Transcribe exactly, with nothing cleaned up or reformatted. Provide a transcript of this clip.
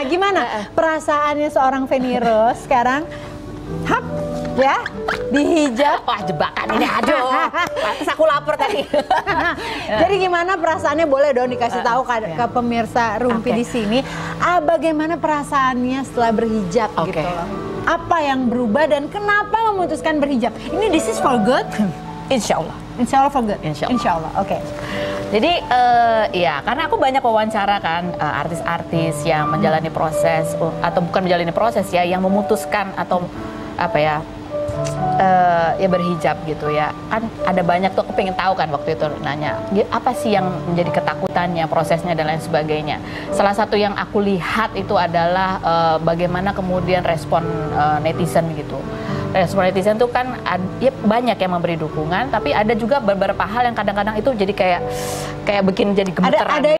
gimana perasaannya seorang Feni Rose sekarang? Hap, ya, dihijab. Wah, jebakan ini, aduh. Pantes aku lapar tadi. Jadi gimana perasaannya, boleh dong dikasih tahu ke, ke pemirsa Rumpi okay. di sini. Ah, bagaimana perasaannya setelah berhijab okay. gitu loh. Apa yang berubah dan kenapa memutuskan berhijab? Ini this is for good? Insya Allah. Insya Allah for good? Insya Allah. Insya Allah, oke. Okay. Jadi uh, ya karena aku banyak wawancara kan artis-artis uh, yang menjalani proses uh, atau bukan menjalani proses ya, yang memutuskan atau apa ya uh, ya berhijab gitu ya. Kan ada banyak tuh, aku pengen tahu kan waktu itu nanya apa sih yang menjadi ketakutannya, prosesnya dan lain sebagainya. Salah satu yang aku lihat itu adalah uh, bagaimana kemudian respon uh, netizen gitu. Respon netizen tuh kan ya banyak yang memberi dukungan, tapi ada juga beberapa hal yang kadang-kadang itu jadi kayak kayak bikin jadi gemeteran. Ada, ada